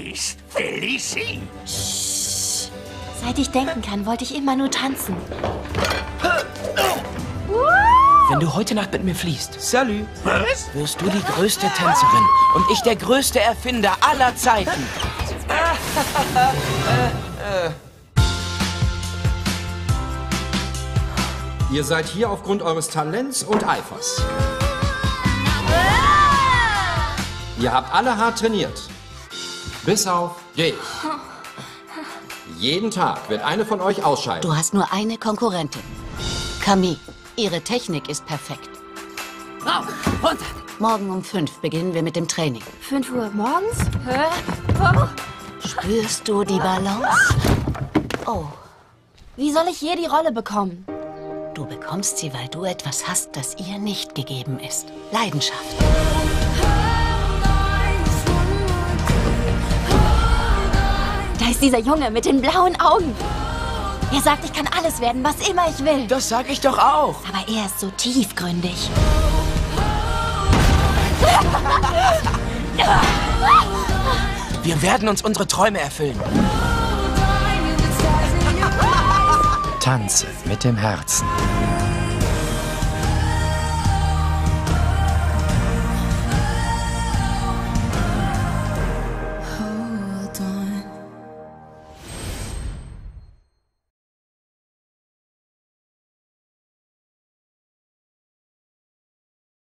Feliz, Felici. Seit ich denken kann, wollte ich immer nur tanzen. Wenn du heute Nacht mit mir fließt, Salut. Was? wirst du die größte Tänzerin und ich der größte Erfinder aller Zeiten. Ihr seid hier aufgrund eures Talents und Eifers. Ihr habt alle hart trainiert. Bis auf dich. Jeden Tag wird eine von euch ausscheiden. Du hast nur eine Konkurrentin. Camille, ihre Technik ist perfekt. Rauf, runter. Morgen um 5 beginnen wir mit dem Training. 5 Uhr morgens? Hä? Oh. Spürst du die Balance? Oh, Wie soll ich je die Rolle bekommen? du bekommst sie, weil du etwas hast, das ihr nicht gegeben ist. Leidenschaft. Da ist dieser Junge mit den blauen Augen. Er sagt, ich kann alles werden, was immer ich will. Das sag ich doch auch. Aber er ist so tiefgründig. Wir werden uns unsere Träume erfüllen. Tanze mit dem Herzen.